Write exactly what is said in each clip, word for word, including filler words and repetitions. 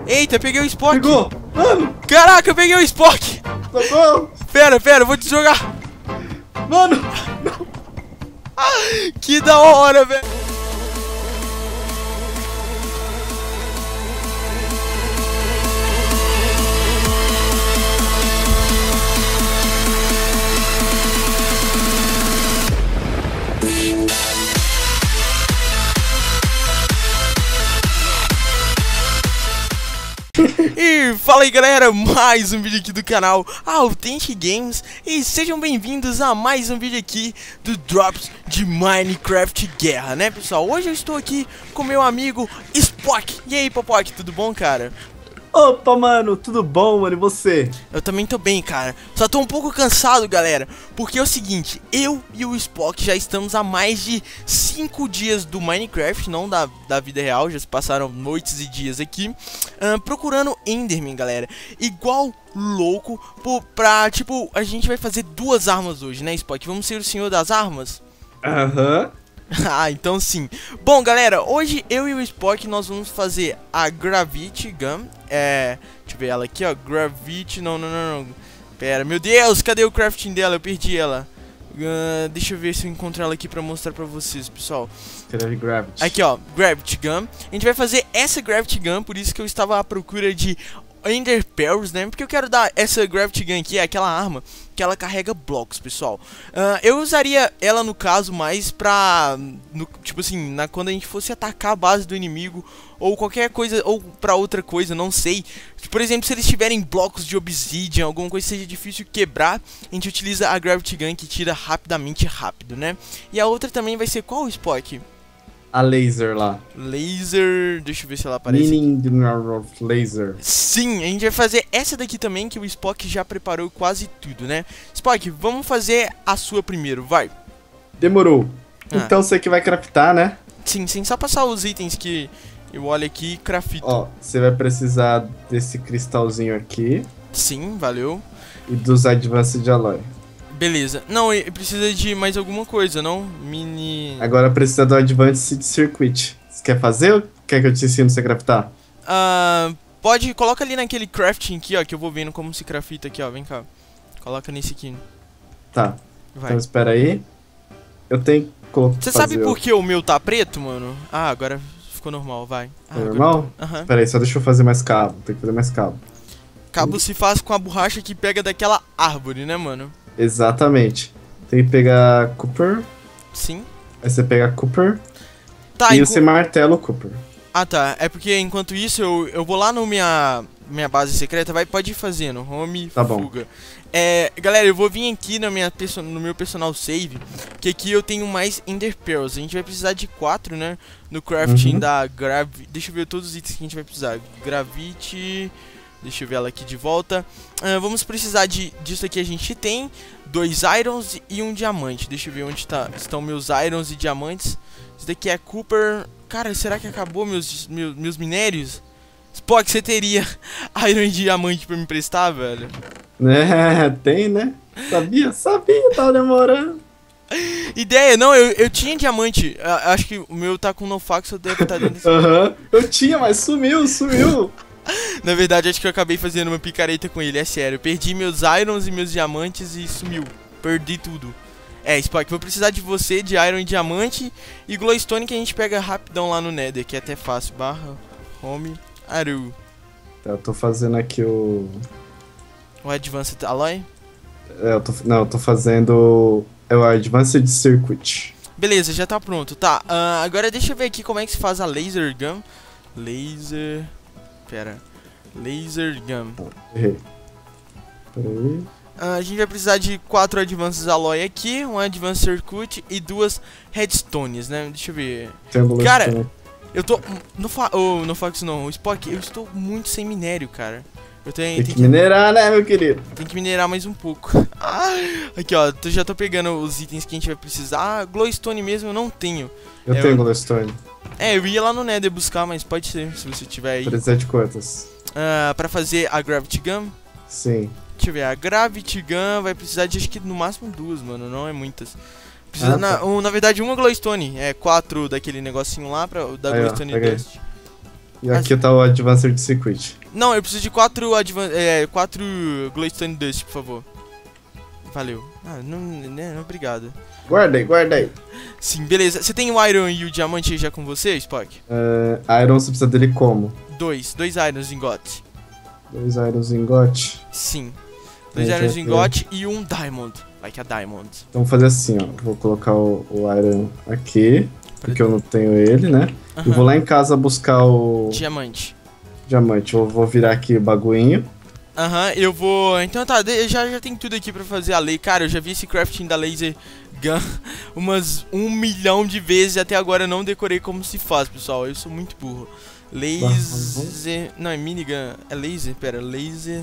Eita, peguei o Spock. Pegou! Mano! Caraca, eu peguei o Spock. Socorro! Pera, pera, eu vou te jogar. Mano! Que da hora, velho. E fala aí galera, mais um vídeo aqui do canal Authentic Games. E sejam bem-vindos a mais um vídeo aqui do Drops de Minecraft Guerra, né pessoal? Hoje eu estou aqui com meu amigo Spock. E aí Popoc, tudo bom, cara? Opa, mano, tudo bom, mano? E você? Eu também tô bem, cara. Só tô um pouco cansado, galera, porque é o seguinte, eu e o Spock já estamos há mais de cinco dias do Minecraft, não da, da vida real, já se passaram noites e dias aqui, uh, procurando Enderman, galera. Igual louco, pô, pra, tipo, a gente vai fazer duas armas hoje, né, Spock? Vamos ser o senhor das armas? Aham. Uhum. Ah, então sim. Bom, galera, hoje eu e o Spock nós vamos fazer a Gravity Gun. É, deixa eu ver ela aqui, ó. Gravity, não, não, não, não. Pera, meu Deus, cadê o crafting dela? Eu perdi ela. Uh, deixa eu ver se eu encontro ela aqui pra mostrar pra vocês, pessoal. Escreve Gravity. Aqui, ó, Gravity Gun. A gente vai fazer essa Gravity Gun, por isso que eu estava à procura de Ender Pearls, né? Porque eu quero dar essa Gravity Gun aqui, é aquela arma que ela carrega blocos, pessoal. Uh, eu usaria ela no caso mais pra, no, tipo assim, na, quando a gente fosse atacar a base do inimigo ou qualquer coisa, ou pra outra coisa, não sei. Por exemplo, se eles tiverem blocos de obsidian, alguma coisa que seja difícil quebrar, a gente utiliza a Gravity Gun que tira rapidamente rápido, né? E a outra também vai ser qual, Spock? A laser lá. Laser, deixa eu ver se ela aparece. Meaning of laser. Sim, a gente vai fazer essa daqui também, que o Spock já preparou quase tudo, né? Spock, vamos fazer a sua primeiro, vai. Demorou. Ah. Então você que vai craftar, né? Sim, sim, só passar os itens que eu olho aqui e crafto. Ó, você vai precisar desse cristalzinho aqui. Sim, valeu. E dos Advanced Alloy. Beleza. Não, precisa de mais alguma coisa, não? Mini... Agora precisa do Advanced Circuit. Você quer fazer ou quer que eu te ensine você craftar? Ah, pode, coloca ali naquele crafting aqui, ó, que eu vou vendo como se crafta aqui, ó, vem cá. Coloca nesse aqui. Tá. Vai. Então espera aí. Eu tenho que colocar. Você sabe por que o meu tá preto, mano? Ah, agora ficou normal, vai. Ah, normal? Aham. Uhum. Espera aí, só deixa eu fazer mais cabo. Tem que fazer mais cabo. Cabo se faz com a borracha que pega daquela árvore, né, mano? Exatamente. Tem que pegar Cooper. Sim. Aí você pega Cooper. Tá, e enqu... você martela o Cooper. Ah, tá. É porque enquanto isso eu, eu vou lá no minha, minha base secreta. Vai, pode ir fazendo. Home, tá fuga. Bom. É, galera, eu vou vir aqui na minha perso no meu personal save. Que aqui eu tenho mais Ender Pearls. A gente vai precisar de quatro, né? No crafting uhum. da Gravity. Deixa eu ver todos os itens que a gente vai precisar. Gravity... Deixa eu ver ela aqui de volta. Uh, vamos precisar de, disso aqui. A gente tem dois irons e um diamante. Deixa eu ver onde tá, estão meus irons e diamantes. Isso daqui é Cooper. Cara, será que acabou meus, meus, meus minérios? Spock, você teria iron e diamante pra me emprestar, velho? É, tem, né? Sabia, sabia, tava demorando. Ideia, não, eu, eu tinha diamante. Eu, acho que o meu tá com nofax, eu devo estar dentro desse... Aham, uhum. Eu tinha, mas sumiu, sumiu. Na verdade, acho que eu acabei fazendo uma picareta com ele, é sério. Eu perdi meus irons e meus diamantes e sumiu. Perdi tudo. É, Spock, vou precisar de você, de iron e diamante. E glowstone que a gente pega rapidão lá no Nether, que é até fácil. Barra, home, aru. Tá, eu tô fazendo aqui o... O Advanced Alloy? É, eu tô... Não, eu tô fazendo... É o Advanced Circuit. Beleza, já tá pronto. Tá, uh, agora deixa eu ver aqui como é que se faz a Laser Gun. Laser... Pera, Laser Gun. Errei. Pera aí. Uh, a gente vai precisar de quatro Advanced Alloy aqui, um Advanced Circuit e duas Redstones, né? Deixa eu ver. Cara, eu tô... No, fa oh, no Fox não, o Spock, eu estou muito sem minério, cara. Eu tenho, tem, tem que minerar, né, meu querido? Tem que minerar mais um pouco. Ah, aqui, ó, eu já tô pegando os itens que a gente vai precisar. Ah, Glowstone mesmo eu não tenho. Eu é, tenho eu... Glowstone. É, eu ia lá no Nether buscar, mas pode ser, se você tiver aí. Precisa de quantas? Uh, pra fazer a Gravity Gun? Sim. Deixa eu ver, a Gravity Gun vai precisar de acho que no máximo duas, mano, não é muitas. Precisa, ah, tá. na, um, na verdade, uma Glowstone, é quatro daquele negocinho lá, pra, da aí, Glowstone ó, Dust. E aqui tá o Advanced Circuit. Não, eu preciso de quatro, advan é, quatro Glowstone Dust, por favor. Valeu. Ah, não, né, obrigado. Guardei, guardei. Sim, beleza. Você tem o Iron e o Diamante aí já com você, Spock? Uh, Iron, você precisa dele como? Dois. Dois Irons Ingot. Dois Irons Ingot? Sim. Dois É, Irons já Ingot e um Diamond. Like a Diamond. Então vou fazer assim, ó. Vou colocar o, o Iron aqui, Pra- porque eu não tenho ele, né? Aham. E vou lá em casa buscar o Diamante. diamante. Eu vou virar aqui o bagulhinho. Aham, eu vou... Então tá, de- já, já tem tudo aqui pra fazer a lei. Cara, eu já vi esse crafting da Laser Gun umas um milhão de vezes e até agora eu não decorei como se faz, pessoal. Eu sou muito burro. Laser... Não, é minigun. É laser? Pera, laser...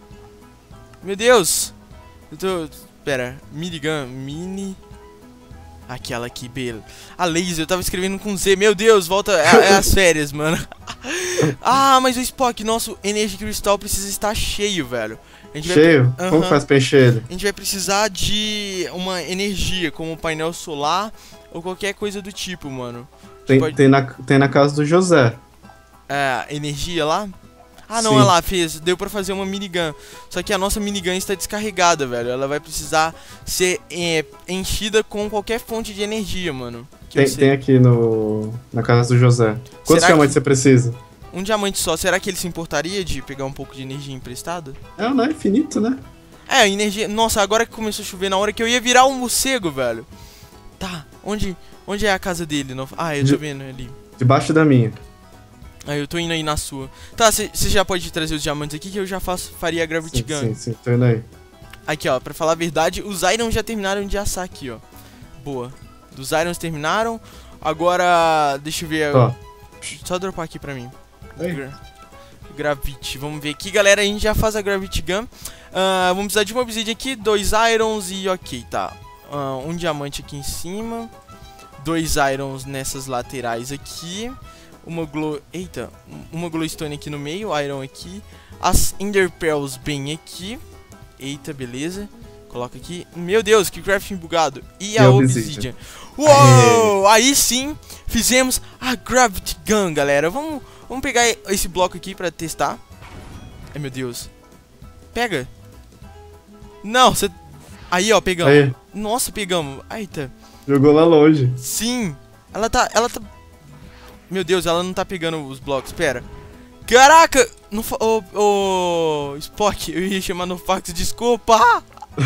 Meu Deus! Eu tô... Pera, minigun, mini... Aquela aqui, beleza. A laser, eu tava escrevendo com Z. Meu Deus, volta... É, é as férias, mano. Ah, mas o Spock, nosso Energy Crystal precisa estar cheio, velho. A gente Cheio? Vai... Como Aham. faz pra encher ele? A gente vai precisar de uma energia, como um painel solar ou qualquer coisa do tipo, mano. Tem, pode- tem, na, tem na casa do José. É, energia lá? Ah, não, Sim. olha lá, fez. Deu pra fazer uma minigun. Só que a nossa minigun está descarregada, velho. Ela vai precisar ser é, enchida com qualquer fonte de energia, mano. Que eu Tem, sei. tem aqui no, na casa do José. Quantos Será diamantes que- você precisa? Um diamante só. Será que ele se importaria de pegar um pouco de energia emprestada? É, não é infinito, né? É, energia... Nossa, agora que começou a chover, na hora que eu ia virar um morcego, velho. Tá, onde, onde é a casa dele? Não... Ah, eu tô De- vendo ali. Debaixo da minha. Ah, eu tô indo aí na sua. Tá, você já pode trazer os diamantes aqui que eu já faço, faria a Gravity Sim, Gun. sim, sim, tô indo aí. Aqui, ó, pra falar a verdade, os Irons já terminaram de assar aqui, ó. Boa. Os Irons terminaram. Agora, deixa eu ver. Ó. Só dropar aqui pra mim. Aí. Gra Gravity, vamos ver aqui, galera. A gente já faz a Gravity Gun. Ah, vamos precisar de uma obsidian aqui, dois Irons e ok, tá. Ah, um diamante aqui em cima. Dois Irons nessas laterais aqui. Uma glow... Eita, uma glowstone aqui no meio, Iron aqui. As Ender Pearls bem aqui. Eita, beleza. Coloca aqui. Meu Deus, que crafting bugado. E, E a a obsidian. obsidian. Uou! Aí sim, fizemos a Gravity Gun, galera. Vamos, vamos pegar esse bloco aqui pra testar. Ai, meu Deus. Pega. Não, você... Aí, ó, pegamos. Aí, Nossa, pegamos. Eita. jogou lá longe. Sim. Ela tá... Ela tá... Meu Deus, ela não tá pegando os blocos. Pera. Caraca! No fa... Ô, ô... Spock, eu ia chamar no fax, desculpa!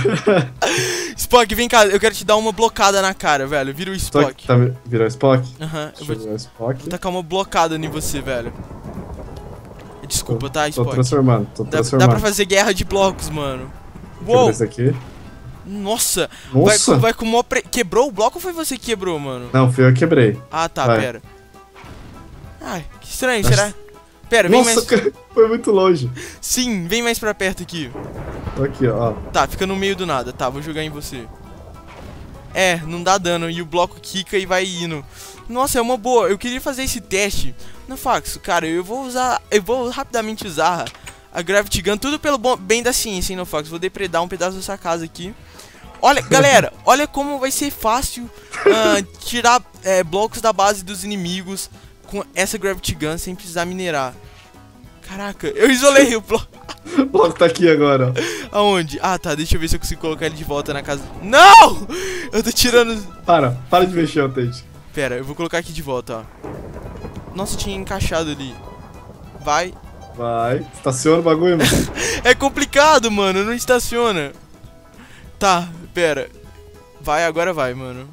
Spock, vem cá, eu quero te dar uma blocada na cara, velho. Vira o Spock, Spock. tá, virou Spock? Aham, eu Deixa vou eu virar o Spock. Vou tacar uma blocada em você, velho. Desculpa, tá, Tô Spock? transformando, tô Dá, transformando. dá pra fazer guerra de blocos, mano. Quebra Uou! esse aqui. Nossa! Nossa! Vai, vai com mó pre... Quebrou o bloco ou foi você que quebrou, mano? Não, fui eu que quebrei. Ah, tá, Vai. pera. Ai, que estranho, Nossa. será? Pera, vem Nossa, mais... cara, foi muito longe. Sim, vem mais pra perto aqui. Tô aqui, ó. Tá, fica no meio do nada. Tá, vou jogar em você. É, não dá dano e o bloco quica e vai indo. Nossa, é uma boa. Eu queria fazer esse teste. No Fax, cara, eu vou usar... Eu vou rapidamente usar a Gravity Gun. Tudo pelo bom, bem da ciência, hein, no Fax. Vou depredar um pedaço dessa casa aqui. Olha, galera, olha como vai ser fácil ah, tirar é, blocos da base dos inimigos com essa Gravity Gun sem precisar minerar. Caraca, eu isolei o bloco. O bloco tá aqui agora, ó. Aonde? Ah, tá, deixa eu ver se eu consigo colocar ele de volta na casa. Não! Eu tô tirando... Para, para de mexer o Tate. Pera, eu vou colocar aqui de volta, ó. Nossa, tinha encaixado ali. Vai. Vai, estaciona o bagulho, mano. É complicado, mano, não estaciona. Tá, pera. Vai, agora vai, mano.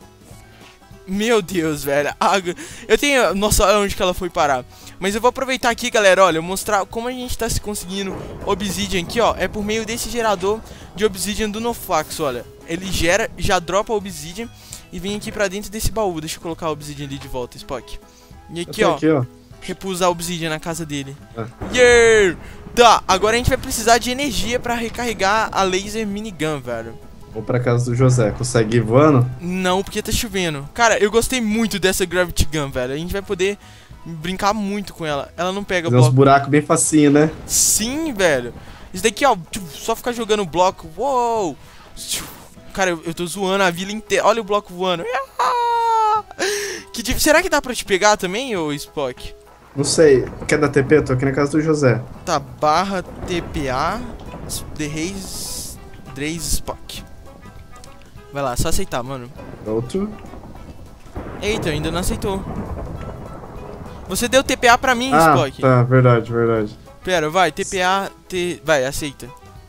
Meu Deus, velho. Ah, eu tenho... Nossa, olha onde que ela foi parar. Mas eu vou aproveitar aqui, galera, olha, mostrar como a gente tá se conseguindo obsidian aqui, ó. É por meio desse gerador de obsidian do Nofax, olha. Ele gera, já dropa a obsidian e vem aqui pra dentro desse baú. Deixa eu colocar a obsidian ali de volta, Spock. E aqui, Eu tô ó, aqui, ó. repousa a obsidian na casa dele. Ah. Yeah! Tá, agora a gente vai precisar de energia pra recarregar a laser minigun, velho. Vou pra casa do José. Consegue ir voando? Não, porque tá chovendo. Cara, eu gostei muito dessa Gravity Gun, velho. A gente vai poder brincar muito com ela. Ela não pega Fazer uns bloco. buracos bem facinho, né? Sim, velho. Isso daqui, ó, só ficar jogando bloco. Uou! Cara, eu, eu tô zoando a vila inteira. Olha o bloco voando. Que dif... Será que dá pra te pegar também, ô Spock? Não sei. Quer dar T P? Eu tô aqui na casa do José. Tá, barra T P A The Reis Draze Spock. Vai lá, só aceitar, mano. Outro. Eita, ainda não aceitou. Você deu T P A pra mim, Ah, Spock. tá, verdade, verdade. Pera, vai, T P A, T... vai, aceita.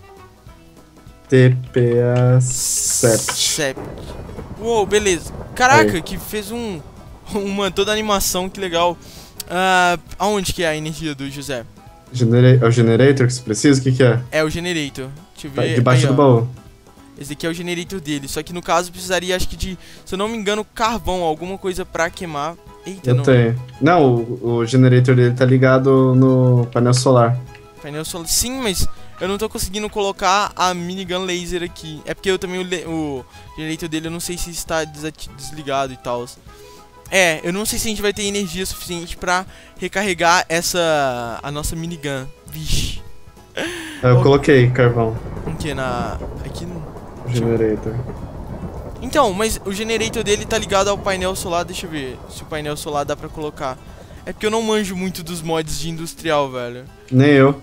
T P A Sept. Sept. Uou, beleza. Caraca, Aí. que fez um... uma toda animação, que legal. Ah, aonde que é a energia do José? Genera é o generator que você precisa? O que que é? É o generator. Deixa eu Tá, ver. debaixo Aí, do ó. baú. Esse aqui é o generator dele. Só que no caso precisaria, acho que de, se eu não me engano, carvão, alguma coisa pra queimar. Eita, Eu não. tenho. Não, o, o generator dele tá ligado no painel solar. Painel solar. Sim, mas eu não tô conseguindo colocar a minigun laser aqui. É porque eu também o, le- o generator dele eu não sei se está desati- desligado e tal. É, eu não sei se a gente vai ter energia suficiente pra recarregar essa a nossa minigun. Vixe. Aí eu Ó. coloquei carvão. O que na aqui no... Generator. Então, mas o generator dele tá ligado ao painel solar. Deixa eu ver se o painel solar dá pra colocar. É porque eu não manjo muito dos mods de industrial, velho. Nem eu.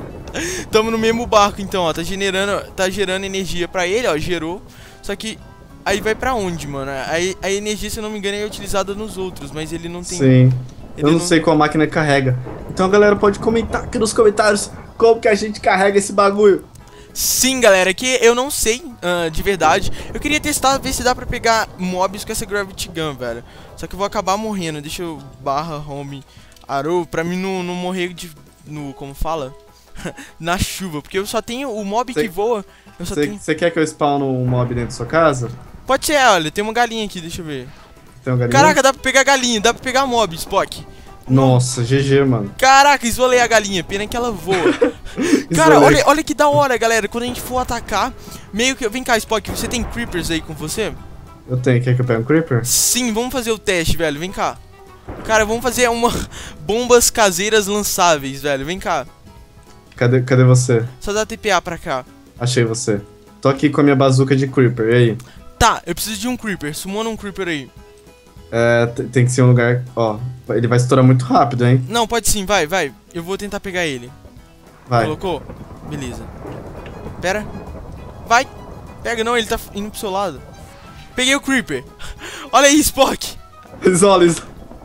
Tamo no mesmo barco então, ó. Tá generando, tá gerando energia pra ele, ó. Gerou. Só que aí vai pra onde, mano? Aí a energia, se eu não me engano, é utilizada nos outros, mas ele não tem. Sim. Ele Eu não, sei qual máquina carrega. Então a galera pode comentar aqui nos comentários como que a gente carrega esse bagulho. Sim, galera, que eu não sei ah, de verdade. Eu queria testar, ver se dá pra pegar mobs com essa Gravity Gun, velho. Só que eu vou acabar morrendo. Deixa eu barra home arrow pra mim não, não morrer de... no... como fala? Na chuva. Porque eu só tenho o mob Cê- que voa. Eu só tenho... Você quer que eu spawn um mob dentro da sua casa? Pode ser, olha, tem uma galinha aqui, deixa eu ver. Tem um galinha? Caraca, dá pra pegar galinha, dá pra pegar mob, Spock. Nossa, G G, mano. Caraca, isolei a galinha, pena que ela voa. Cara, Isolei. olha, olha que da hora, galera. Quando a gente for atacar, meio que... Vem cá, Spock, você tem creepers aí com você? Eu tenho. Quer que eu pegue um creeper? Sim, vamos fazer o teste, velho, vem cá. Cara, vamos fazer uma... bombas caseiras lançáveis, velho, vem cá. Cadê, cadê você? Só dá T P A pra cá. Achei você. Tô aqui com a minha bazuca de creeper. E aí? Tá, eu preciso de um creeper, sumona um creeper aí. É, t- tem que ser um lugar... Ó, ele vai estourar muito rápido, hein? Não, pode sim, vai, vai. Eu vou tentar pegar ele. Vai. Colocou? Beleza. Pera. Vai. Pega não, ele tá indo pro seu lado. Peguei o creeper. Olha aí, Spock. Isola, isola.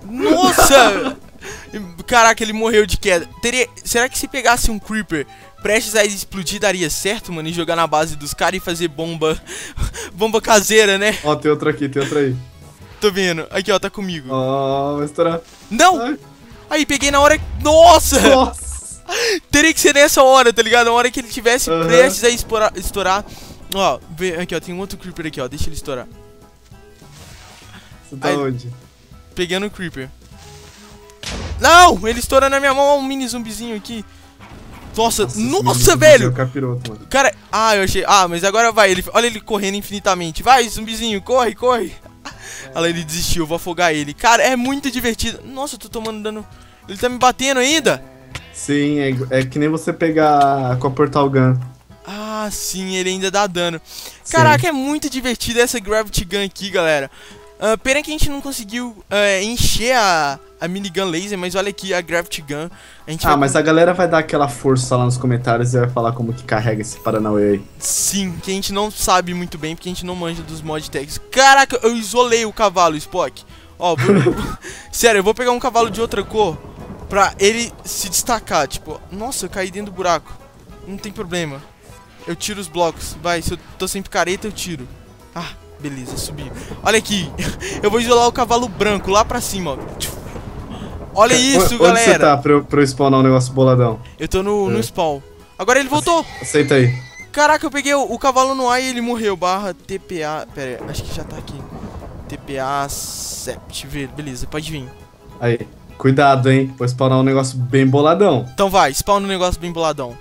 Nossa! Caraca, ele morreu de queda. Teria... Será que se pegasse um creeper prestes a explodir daria certo, mano? E jogar na base dos caras e fazer bomba... bomba caseira, né? Ó, tem outra aqui, tem outra aí. Tô vendo. Aqui, ó, tá comigo. Ó, vai estourar. Não! Ai. Aí, peguei na hora... Nossa! Nossa! Teria que ser nessa hora, tá ligado? Na hora que ele tivesse Aham. prestes a explorar, estourar. Ó, vê, aqui, ó, tem um outro creeper aqui, ó. Deixa ele estourar. Você tá Ai. onde? Pegando o creeper. Não! Ele estoura na minha mão. Ó, um mini zumbizinho aqui. Nossa, esse nossa, menino velho! é o capiroto, mano. Cara, ah, eu achei. Ah, mas agora vai. Ele, olha ele correndo infinitamente. Vai, zumbizinho, corre, corre. Olha lá, ele desistiu. Eu vou afogar ele. Cara, é muito divertido. Nossa, eu tô tomando dano. Ele tá me batendo ainda? Sim, é, igu- é que nem você pegar com a Portal Gun. Ah, sim, ele ainda dá dano. Caraca, Sim. é muito divertido essa Gravity Gun aqui, galera. Ah, pena que a gente não conseguiu ah, encher a, a minigun laser, mas olha aqui a Gravity Gun. A gente Ah, vai... mas a galera vai dar aquela força lá nos comentários e vai falar como que carrega esse Paranauê aí. Sim, que a gente não sabe muito bem, porque a gente não manja dos mod tags. Caraca, eu isolei o cavalo, Spock. Ó, vou... sério, eu vou pegar um cavalo de outra cor pra ele se destacar. Tipo, nossa, eu caí dentro do buraco. Não tem problema. Eu tiro os blocos. Vai, se eu tô sem picareta, eu tiro. Ah, beleza, subi. Olha aqui, eu vou isolar o cavalo branco lá pra cima, ó. Olha isso, Onde galera. você tá pra eu, pra eu spawnar um negócio boladão? Eu tô no, no É. spawn. Agora ele voltou. Aceita aí. Caraca, eu peguei o, o cavalo no ar e ele morreu. Barra T P A. Pera aí, acho que já tá aqui. T P A Sept. Beleza, pode vir. Aí. Cuidado, hein? Vou spawnar um negócio bem boladão. Então vai, spawn um negócio bem boladão.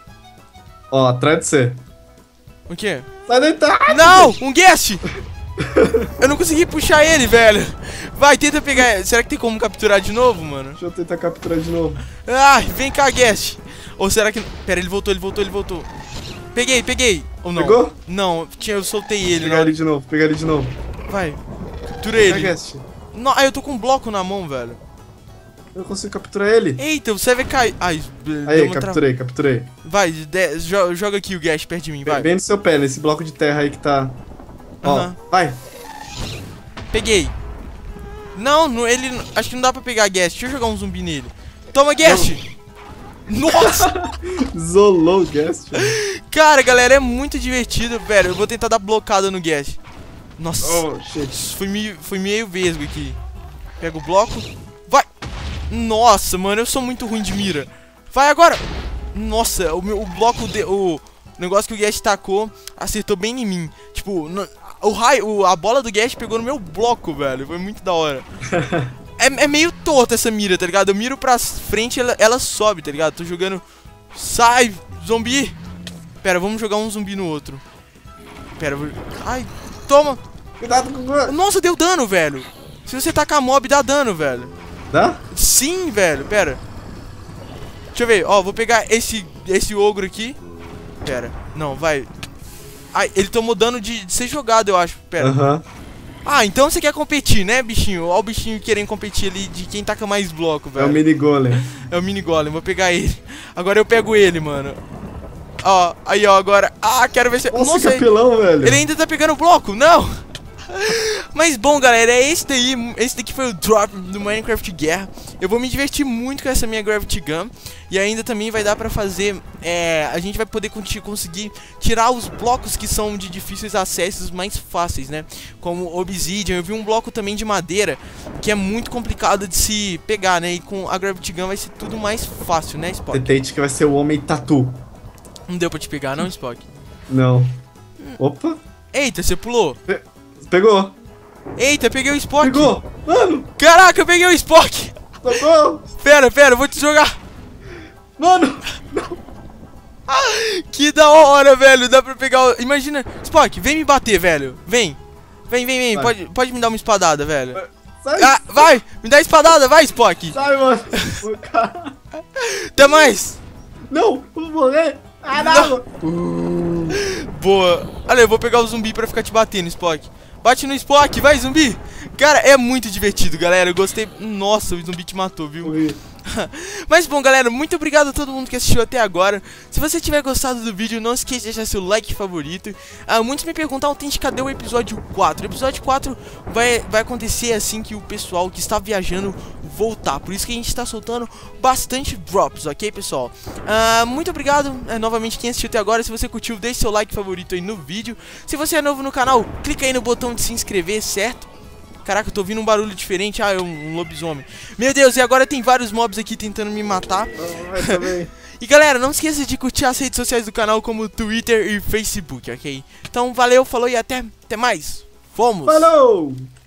Ó, atrás de você. O quê? Sai daí, tá? Não! Um guest! Eu não consegui puxar ele, velho. Vai, tenta pegar. Será que tem como capturar de novo, mano? Deixa eu tentar capturar de novo. Ai, vem cá, guest. Ou será que... Pera, ele voltou, ele voltou, ele voltou. Peguei, peguei. Ou não? Pegou? Não, tinha, eu soltei ele. Pegar na hora- ele de novo, pegar ele de novo. Vai, captura ele. Pega este. Não, ah, eu tô com um bloco na mão, velho. Eu consigo capturar ele. Eita, você vai cair. Ai, Aí, capturei, tra... capturei. Vai, de... joga aqui o Gash perto de mim, vai. Bem no seu pé, nesse bloco de terra aí que tá... Ó, uh-huh. Vai. Peguei. Não, no, ele... Acho que não dá pra pegar Gash. Deixa eu jogar um zumbi nele. Toma, Gash! Nossa! Zolou o Gash. Cara, galera, é muito divertido, velho. Eu vou tentar dar blocada no Gash. Nossa. Oh, shit. Foi meio, foi meio vesgo aqui. Pega o bloco. Vai! Nossa, mano, eu sou muito ruim de mira. Vai agora! Nossa, o, meu, o bloco, de, o negócio que o Gash tacou acertou bem em mim. Tipo, no, o raio, o, a bola do Gash pegou no meu bloco, velho. Foi muito da hora. é, é meio torta essa mira, tá ligado? Eu miro pra frente e ela, ela sobe, tá ligado? Tô jogando... Sai, zumbi! Pera, vamos jogar um zumbi no outro. Pera, vou... Ai, toma! Cuidado com o... Nossa, deu dano, velho. Se você tacar mob, dá dano, velho. Dá? Sim, velho, pera. Deixa eu ver, ó, vou pegar esse, esse ogro aqui. Pera, não, vai. Ai, ele tomou dano de, de ser jogado, eu acho, pera. Uhum. Ah, então você quer competir, né, bichinho? Ó o bichinho querendo competir ali de quem taca mais bloco, velho. É o mini golem. É o mini golem, vou pegar ele. Agora eu pego ele, mano. Ó, aí, ó, agora. Ah, quero ver se... Nossa, Nossa, capelão, ele... velho. Ele ainda tá pegando bloco, não! Mas bom, galera, é esse daí. Esse daqui foi o drop do Minecraft Guerra. Eu vou me divertir muito com essa minha Gravity Gun. E ainda também vai dar pra fazer é, a gente vai poder conseguir tirar os blocos que são de difíceis acessos mais fáceis, né? Como Obsidian. Eu vi um bloco também de madeira que é muito complicado de se pegar, né? E com a Gravity Gun vai ser tudo mais fácil, né, Spock? Tente que vai ser o homem tatu. Não deu pra te pegar, não, Spock? Não. Opa. Eita, você pulou. Pe pegou. Eita, peguei o Spock. Pegou. Mano. Caraca, eu peguei o Spock. Socorro. Pera, pera, eu vou te jogar. Mano. Não. Que da hora, velho. Dá pra pegar o... Imagina. Spock, vem me bater, velho. Vem. Vem, vem, vem. Pode, pode me dar uma espadada, velho. Sai. Ah, vai. Me dá espadada, vai, Spock. Sai, mano. Até mais. Não, vou morrer. Ah, não. não. Boa. Olha, eu vou pegar o zumbi pra ficar te batendo, Spock. Bate no Spock, vai, zumbi. Cara, é muito divertido, galera. Eu gostei. Nossa, o zumbi te matou, viu? Ui. Mas bom, galera, muito obrigado a todo mundo que assistiu até agora. Se você tiver gostado do vídeo, não esqueça de deixar seu like favorito. ah, Muitos me perguntaram, Tente, cadê o episódio quatro? O episódio quatro vai, vai acontecer assim que o pessoal que está viajando voltar. Por isso que a gente está soltando bastante drops, ok, pessoal? ah, Muito obrigado é, novamente quem assistiu até agora. Se você curtiu, deixe seu like favorito aí no vídeo. Se você é novo no canal, clica aí no botão de se inscrever, certo? Caraca, eu tô ouvindo um barulho diferente. Ah, é um, um lobisomem. Meu Deus, e agora tem vários mobs aqui tentando me matar. Oh, e galera, não esqueça de curtir as redes sociais do canal, como Twitter e Facebook, ok? Então valeu, falou e até, até mais. Fomos! Falou!